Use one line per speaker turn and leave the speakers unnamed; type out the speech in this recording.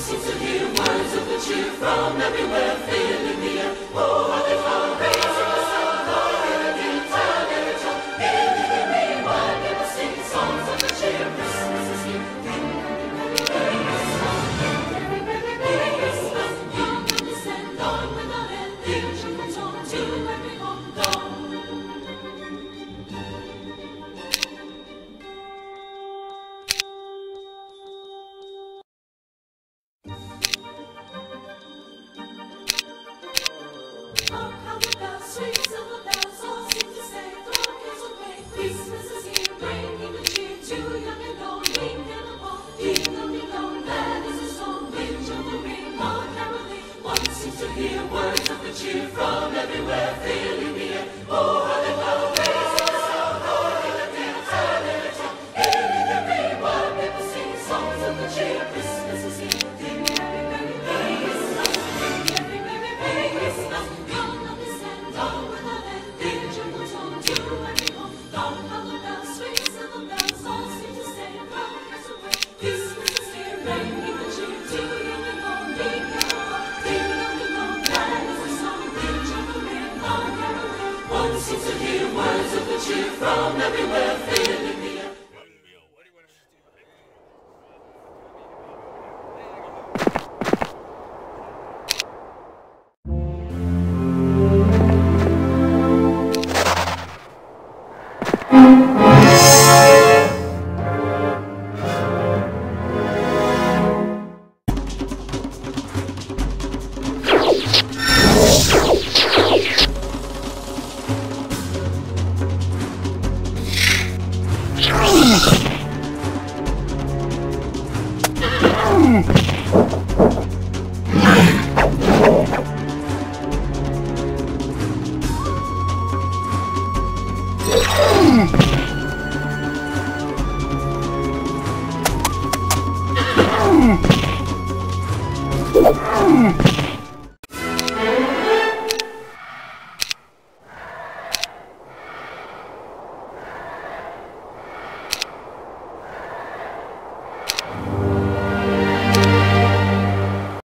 seems to hear words of good cheer from everywhere, filling the air. Oh, how they flower, raising the sound, Lord, in town, every town. Nearly every one, people sing songs of good cheer. Christmas is here. Merry Christmas, Merry Christmas. Young and distant, dawn without end, angel comes home to every home dawn. Hark how the bells swing, silver bells all seem to say, throw cares away. Christmas is here, bringing the cheer to young and old. Ring and a ball, kingdom below, that is a song which of the ring, all caroling. One seems to hear words of good cheer from everywhere, filling the air. Oh, how they flower, raising the sound, Lord, in the dance, and in the town. Hailing every one, people sing songs of good cheer. Christmas is here. Ding, merry, merry, merry Christmas. Ding, merry, merry, merry Christmas. Young and distant, dawn without end, angel comes home to every home. Hark how the bells swing, silver bells all seem to say, throw cares away. Christmas is here, bringing the cheer to young and old. Ring and a bell, kingdom below, that is a song which of the ring, all caroling. One seems to hear words of good cheer from everywhere, filling the